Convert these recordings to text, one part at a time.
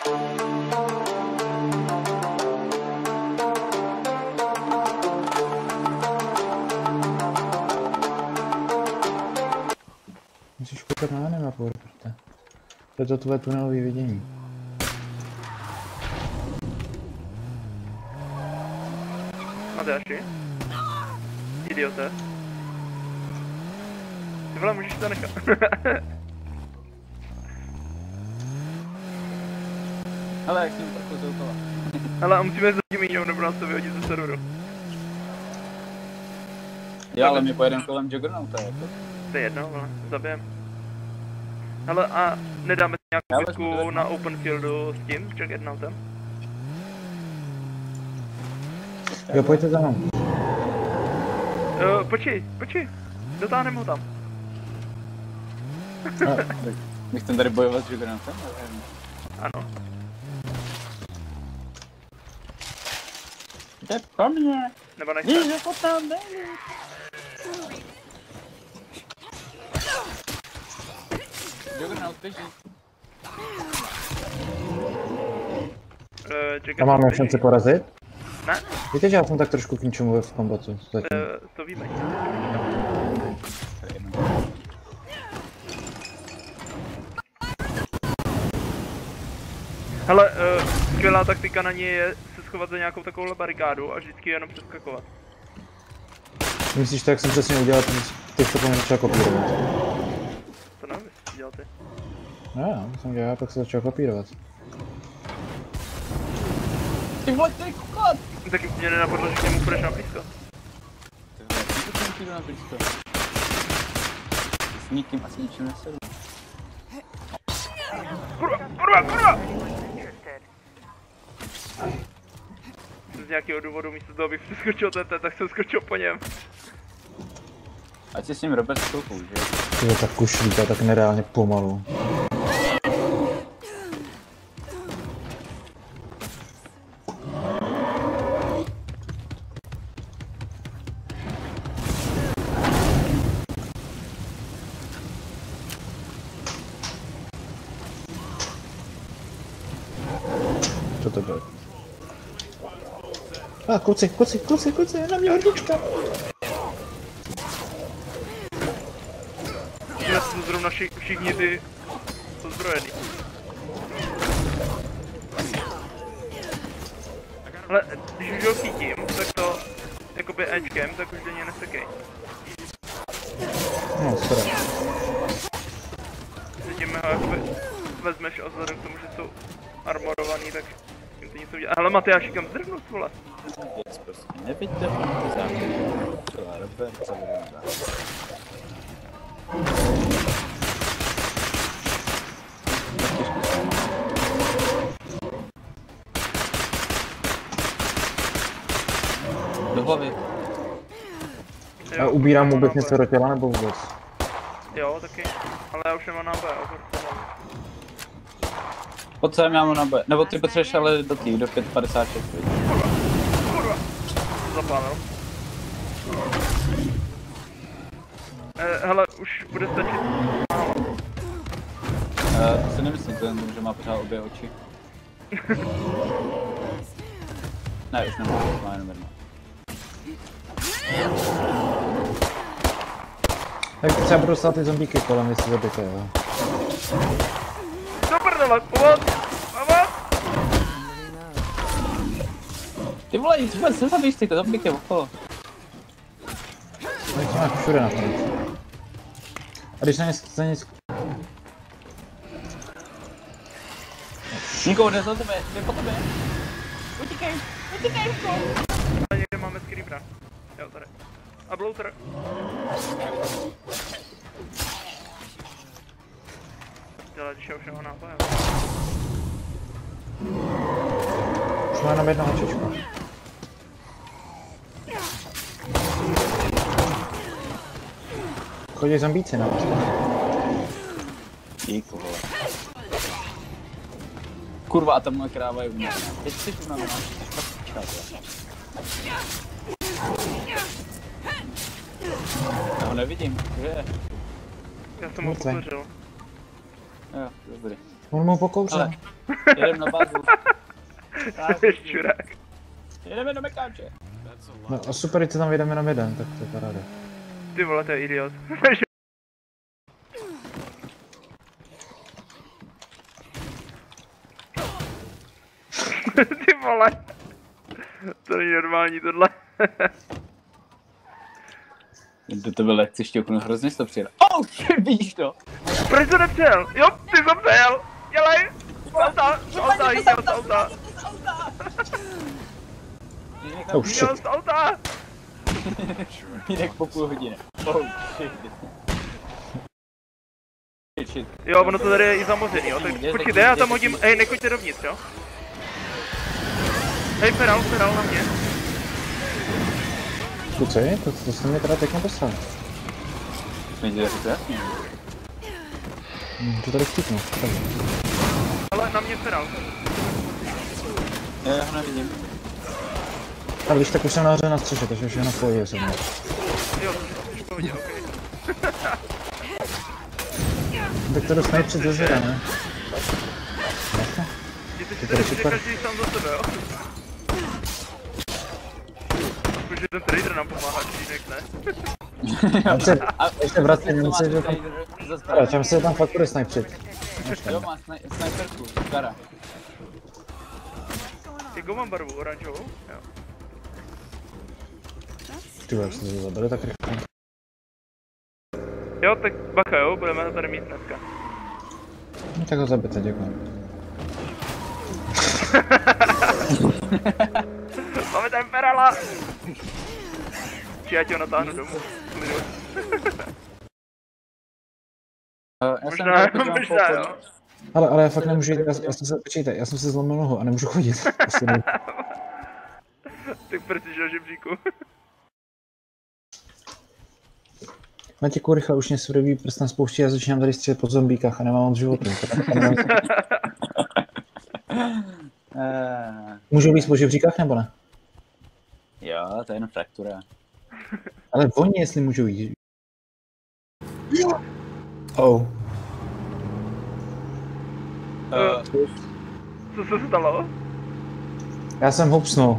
Musíš koukat na nemapu, protože to je to tvoje tunelové vidění. Matyáši? Idiote. Ty vole, můžeš to nechat. Hele, jak jsem trochu zoutala. Hele, a musíme zatím jít, nebo nás to vyhodit ze serveru. Jo, ale my pojedeme kolem Juggernauta, jako. To je jedno, ale zabijem. Hele, a nedáme si nějakou bitku na open fieldu s tím, Juggernautem? Jo, pojďte za mnou. Počkej, dotáhneme ho tam. No, my chceme tady bojovat s Juggernautem? Ano. Jde po mně! Nebo nechce. Víš, jako tam jde! Juggernaut běží. A máme šanci porazit? Ne? Víte, že já jsem tak trošku k ničemu v kombatu zatím. To víme. Hele, skvělá taktika na něj je se schovat za nějakou takovou barikádu a vždycky jenom přeskakovat. Myslíš to, jak jsem přesně udělal, ty jsi to začal kopírovat? To nevím, jestli dělal ty. No, jsem dělal, pak se začal kopírovat. Ty vole, tady koukat! Tak mě nenapadlo, že k němu půjdeš na blízko. Ty na blízko. S nikým asi ničím nesedu. Kurva! Z nějakého důvodu místo toho, abych přeskočil TT, tak jsem skočil po něm. Ať si s ním Robert stoupou, že? Ty to tak kušlíka, tak nereálně pomalu. Co to bylo? Kluci, na mě hornička! Já jsem zrovna všichni ty ozbrojený. Ale když už ho chytím, tak to jakoby Ečkem, tak už do něj nesekej. No, skoro. Zatím ho jakoby vezmeš a vzhledem k tomu, že jsou armorovaný, tak jim to nic neudělá. Hele Matyáši, kam zdrhnut, vole? Věc prostě nevidíte, protože základ. Celá Robert, celá Robert. Do hlavy. A ubírám vůbec něco do těla nebo vůbec? Jo, taky. Ale já už nemám náboje, Pojď sem, já mám náboje. Nebo ty potřebuješ ale do tý, do 5,56. Kurva. Zapálil. Hele, už bude stačit. To si nemyslím, že má pořád obě oči. Ne, už nemá, má jenom jedno. Tak teď já budu stát ty zombíky kolem, jestli zabijete, jo. Do prdele, pomoc! Ty vole, vůbec nezabíš ty zombíky okolo. No to máš všude nakonec. A když za nic... Nikoho, jde za tebe, jde po tebe. Utíkej, Niko. A někde máme Screamera. Jo, tady. A Bloater. Dělá, když já už nemám náboje. Už má jenom jedno očičko. Chodí zombíci na vás. Díku, vole. Kurva, a tam moje kráva je umělá. Teď si tu na mě máš čas. Já ho nevidím, kde je? Já jsem ho pokořil. Jo, dobrý. On mu pokouřil. Ale. Jedem na bazu. Čurák. Jedeme do Mekáče. No a super, když se tam jedeme jenom jeden, tak to je paráda. Ty vole, to je idiot. Ty vole. To není normální tohle. Do tebe lekci šťouknu, hrozně jsi to přijel. Oh shit, vidíš to? Proč to nepřijel? Jo, ty jsem přijel. Dělej. Z auta, jděl z auta. Oh Jděl shit. z auta. Jinak po půl hodině. Oh shit. Shit. Jo, ono to tady je i zamořený, jo, tak počkejte, já tam hodím, hej, nechoďte dovnitř, jo. Hej, Feral na mě. Kluci, to jste mě teda pěkně poslal. Jsme ti to jasně. To tady vtipnu. Ale na mě Feral. Já ho nevidím. Ale když tak už jsem nahoře na střeše, takže už je na pohodě se mnou. Jo, to už v pohodě, okej. Tak to dostají před zezera, ne? Ty tady přijde každý sám za sebe, jo. Protože ten trader nám pomáhá, když jinak ne. Já se vracím, nemyslím, že tam... Ale tam se tam fakt bude snajpřit. Jo, má sniperku, Kara. Jakou mám barvu? Oranžovou? Jo. Ty vole, jak se to zabili tak rychle. Jo, tak bacha jo, budeme ho tady mít dneska. No tak ho zabijte, děkuji. Máme tam Ferala! Či já tě ho natáhnu domů. Možná jo. Ale já fakt nemůžu jít, počkejte, já jsem se zlomil nohu a nemůžu chodit. Tak prcíš na žebříku. Matěku, rychle, už mě svrbí prst na spouště a začínám tady střílet po zombíkách a nemám moc životu. Můžu být po žebříkách nebo ne? Jo, to je jenom fraktura. Ale oni, jestli můžou jít. Oh. Co se stalo? Já jsem hopsnul.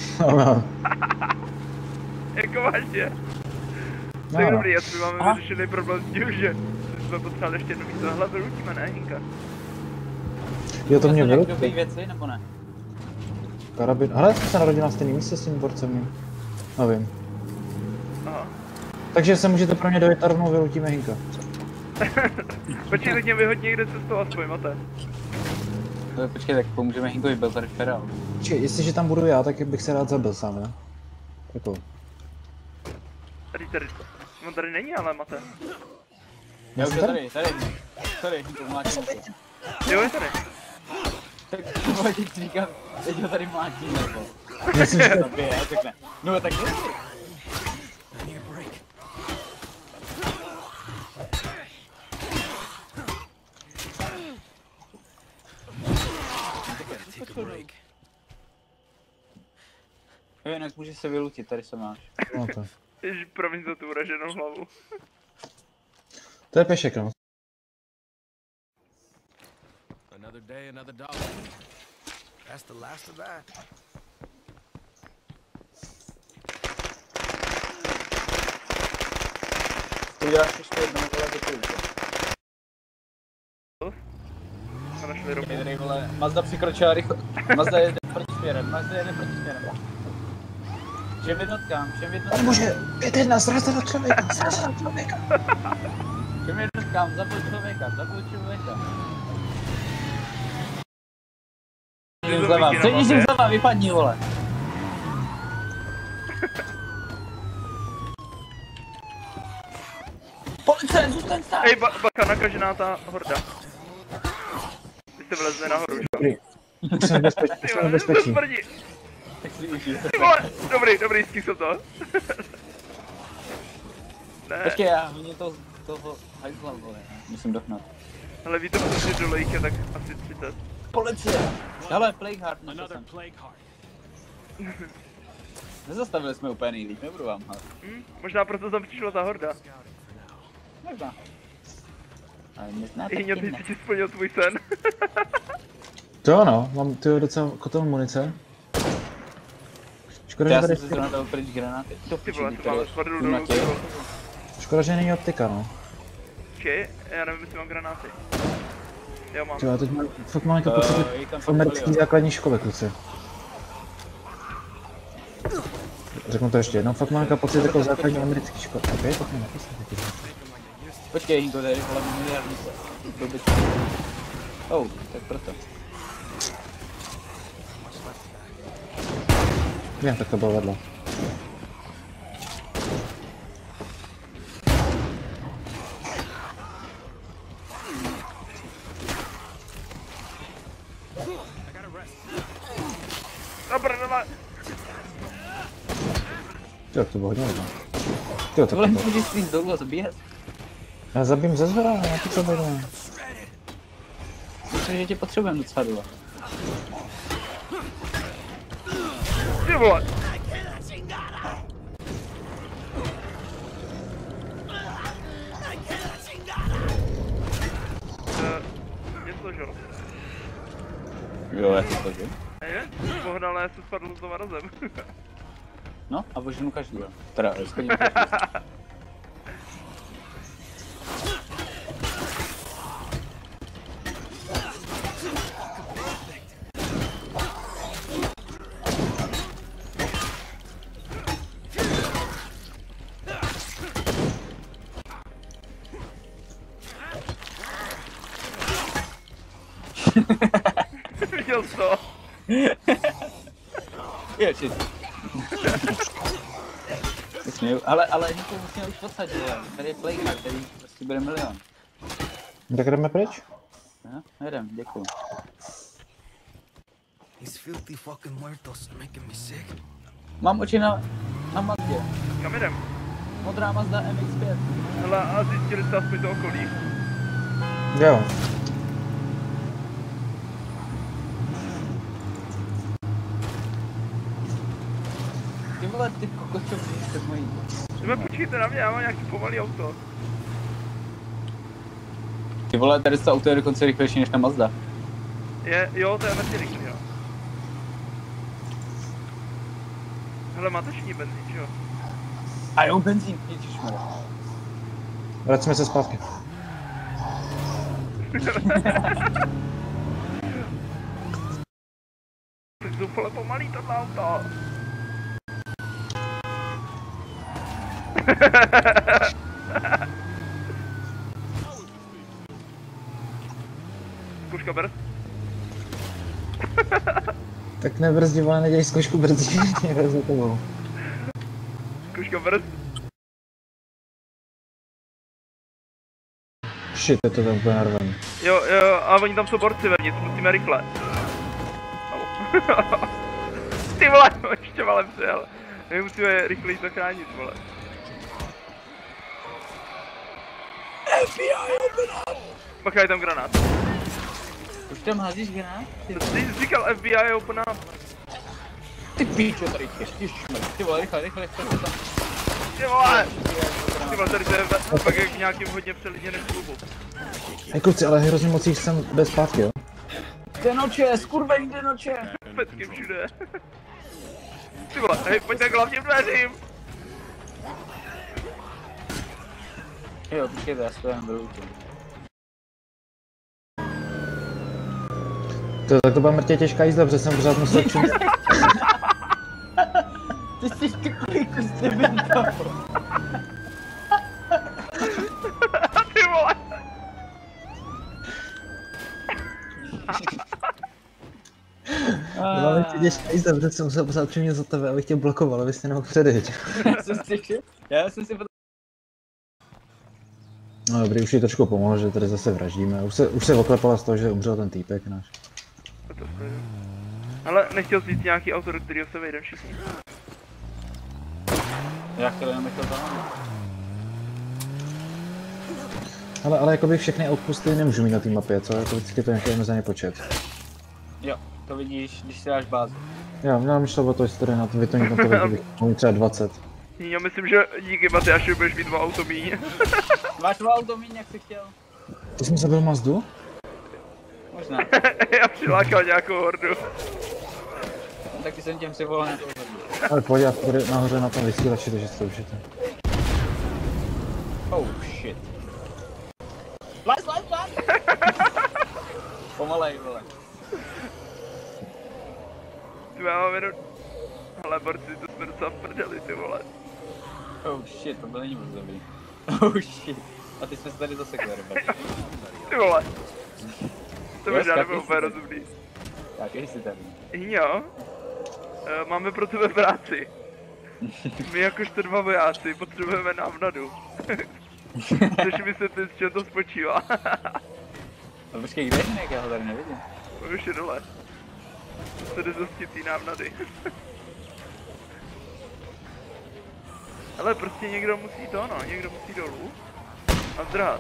Jako vážně? No, Tak no. dobrý, jestli máme vyřešený problém s tím, že jsme potřebovali ještě jedno místo. Hele, vylutíme, ne, Hinka? Jo, to mě dobrý vylutí. věci, nebo ne? Karabin. Hele, jsem se narodil na stejném místě s tím borcem mým. No vím. Aha. Takže se můžete pro mě dojet a rovnou vylutíme Hinka. Počkej, tak mě vyhodí někde cestou aspoň, máte. Počkej, tak pomůžeme Hinkovi, byl tady Feral. Počkej, jestliže tam budu já, tak bych se rád zabil sám, ne? Jako. Tady. On tady není, ale máte. Já už je tady. Sorry, Hinko, mlátím se. Jo, je tady. Tak vole, teď říkám, teď ho tady mlátím, nebo. Myslím, že Zabije, já řekne. No tak jo. Jo, jinak můžeš se vylutit, tady se máš. no to. Ježi, promiň za tu uraženou hlavu. To je pešek, no. Another day, another dollar. That's the last of that. Ty uděláš ještě jednou, vole, do půlky. Jsme našli ropu. Tady, vole, Mazda přikročila rychle. Mazda jede proti směrem. Všem jednotkám. Bože, 5-1, srazte do člověka. Všem jednotkám, zaboj člověka. Sedíš zleva, vypadni, vole. Policie, zůstaň stát! Hej, bacha, nakažená ta horda. Vy jste vlezli nahoru, že? Dobrý. Jsem v bezpečí. Tak si užij. Ty vole, dobrý, skýl jsem to. Ne, Počkej, já hodně toho hajzla, vole. Musím dohnat. ale víte, protože do lejk je tak asi 30. Policie! Hele, Plague Heart, našel jsem. Plague heart. Nezastavili jsme úplně nejlíp, nebudu vám, ale. Možná proto tam přišla ta horda. Možná. Ale neznáte Hyňo, Kina. ty ti splnil tvůj sen. To ano, mám ty docela kotel munice. Škoda, že Já tady, jsem se zrovna dal pryč granáty. To Ty vole, piči, to máme spadl dolů. škoda, že není optika, no. Počkej, já nevím, jestli mám granáty. Jo, mám. Tyjo, teď mám, fakt mám jako pocit je tam v americké základní škole, kluci. Řeknu to ještě jednou, fakt mám jako pocit jako v základní americké škole. Okay, tak mi napísat taky. Počkej, Hinko, tady vole miliardnice. Dobyt. Oh, tak proto. Vím, tak to bylo vedle. Prdele. Tyjo, to bylo hodně vedle. Tyjo, tak Vole, to bylo. můžeš jít dolů a zabíjet. Já zabím ze zhora, já to co budu. Myslím, že tě potřebujeme docela dole. Ty vole. Něco, že jo? Jo, já si to vím. Je? Pohnal, já jsem spadl znova na zem. No, a boženu každýho. Teda, schodím každýho. Viděl jsi to? Je, shit. Směju, ale Hinko musíme už podsadit, tady je playcard, který prostě bude milion. Tak jdeme pryč? No, jedem, děkuju. These filthy fucking muertos are making me sick. Mám oči na Mazdě. Kam jdem? Modrá Mazda MX-5. Hele, a zjistili jste aspoň to okolí. Jo. Ty vole, ty kokočo, před mojí. Třeba počkejte na mě, já mám nějaký pomalý auto. Ty vole, tady to auto je dokonce rychlejší než ta Mazda. Jo, to je mrtě rychlý, jo. Hele, máte všichni benzín, že jo? A jo, benzín, ježišmarja. Vracíme se zpátky. Tak zoufale pomalý tohle auto. Zkouška brz. Tak nebrzdí, vole, nedělej zkoušku brzdí, někde za tebou. Zkouška brz. Shit, je to tam úplně narvaný. Jo, a oni tam jsou borci vevnitř, musíme rychle. Au. Ty vole, ještě malem přijel. My musíme rychleji zachránit, vole. FBI, open up! Bacha, je tam granát. Už tam házíš granát? Ty jsi říkal FBI, open up. Ty píčo, tady ježišmarja. Ty vole, rychle tam. Ty vole! Ty vole, tady to je pak jak v nějakým hodně přelidněném klubu. Hej kluci, ale hrozně moc jich jsem bez zpátky, jo? Denoče, skurvený denoče. Pecky všude. Ty vole, hej, pojďte k hlavním dveřím! Jo, počkejte, já stojím dolů. Tak to byla mrtě těžká jízda, protože jsem pořád musel čumět. Ty jsi takový kus debilka. Ty vole! Byla mrtě těžká jízda, protože jsem musel pořád čumět za tebe, abych tě blokoval, abys tě nemohl předejít. Já jsem si No dobrý, už ji trošku pomohl, že tady zase vraždíme. Už se oklepala z toho, že umřel ten týpek náš. Ale nechtěl jsi říct nějaký auto, do kterého se vejdem všichni. Já chtěl jenom nechtěl za námi. Ale jakoby všechny outposty nemůžu mít na té mapě, co? Jako vždycky to nějaký omezený počet. Jo, to vidíš, když si dáš bázi. Jo, měl mi šlo o to, jestli tady na to vytonit na to lidi, bych mohl mít třeba 20. Já myslím, že díky Matyáši budeš mít 2 auto míň. Máš 2 auto míň, jak jsi chtěl. Ty jsi mi zabil Mazdu? Možná. Já přilákal nějakou hordu. No, taky jsem těm si volal na to. Ale pojď, já tady nahoře na tom vysílači, takže si to užijte. Oh shit. Lez! Pomalej, vole. Ty já mám jenom... Ale borci, to jsme docela v prdeli, ty vole. Oh shit, to byl není moc dobrý. Oh shit. A ty jsme se tady zasekli, Robert. Ty vole. To Jo, možná skákej nebylo si úplně tady. rozumný. Tak, jsi tady. Jo. Máme pro tebe práci. My jakožto 2 vojáci potřebujeme návnadu. Chceš vysvětlit, z čeho to spočívá? No počkej, kde je Hinek? Já ho tady nevidím. Už je dole. Se jde zjistit tý návnady. Ale prostě někdo musí to, no, někdo musí dolů. A zdrhat.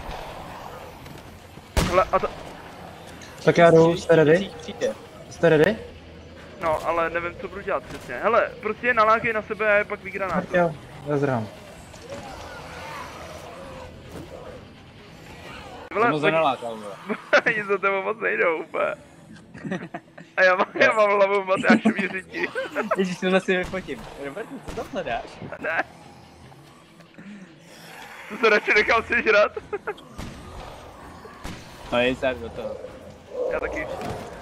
Hele, a to... Tak já jdu, jste ready? Přijde. Jste ready? No, ale nevím, co budu dělat přesně. Hele, prostě je nalákej na sebe a je pak vygranát. Tak jo, já zdrhám. Jsem ho zanálákal, vole. Ani za tebou moc nejdou úplně. A já mám hlavu v Matyášový řiti. Ježíš, tohle si vyfotím. Robertu, co tam hledáš? Ne. To se radši nechal sežrat. No je do toho. Já taky.